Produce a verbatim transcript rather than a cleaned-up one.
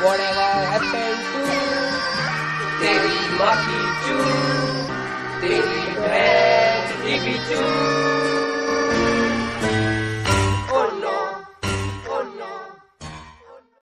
whatever happened to तेरी माँ की चू, तेरी बहन की भी चू।